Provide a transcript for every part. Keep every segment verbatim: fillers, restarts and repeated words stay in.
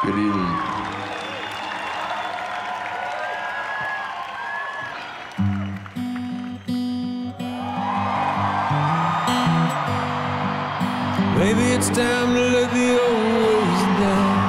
Good evening. Maybe it's time to let the old ways down.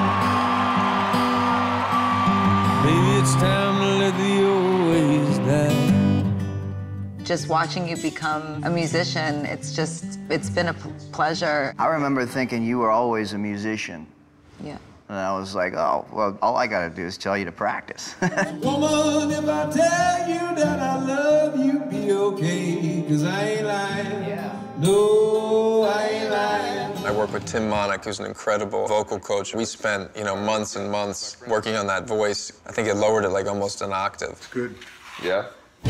Maybe it's time to let the old ways down. Just watching you become a musician, it's just, it's been a pleasure. I remember thinking you were always a musician. Yeah. And I was like, oh, well, all I gotta do is tell you to practice. Woman, if I tell you that I love you, be okay, 'cause I ain't lying. Yeah. No, I ain't lying. I work with Tim Monach, who's an incredible vocal coach. We spent, you know, months and months working on that voice. I think it lowered it like almost an octave. It's good. Yeah?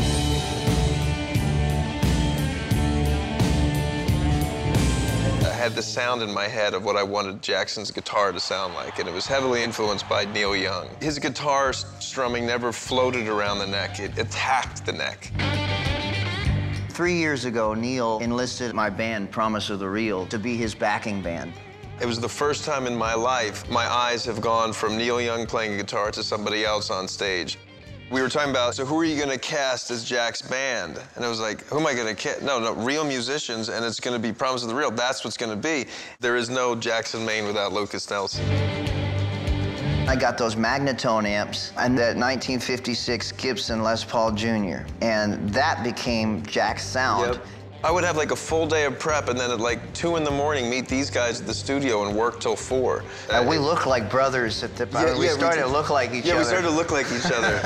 I had the sound in my head of what I wanted Jackson's guitar to sound like, and it was heavily influenced by Neil Young. His guitar strumming never floated around the neck, it attacked the neck. Three years ago, Neil enlisted my band, Promise of the Real, to be his backing band. It was the first time in my life my eyes have gone from Neil Young playing guitar to somebody else on stage. We were talking about, so who are you gonna cast as Jack's band? And I was like, who am I gonna cast? No, no, real musicians, and it's gonna be Promise of the Real. That's what's gonna be. There is no Jackson Maine without Lukas Nelson. I got those Magnatone amps and that nineteen fifty-six Gibson Les Paul Junior And that became Jack's sound. Yep. I would have like a full day of prep and then at like two in the morning meet these guys at the studio and work till four. And we look like brothers at the, I mean, yeah, we yeah, started we to look like each yeah, other. Yeah, we started to look like each other.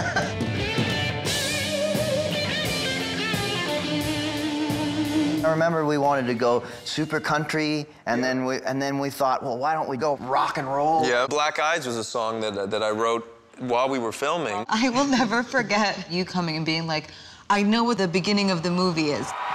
I remember we wanted to go super country, and yeah. then we and then we thought, well, why don't we go rock and roll? Yeah, Black Eyes was a song that that I wrote while we were filming. I will never forget you coming and being like, I know what the beginning of the movie is.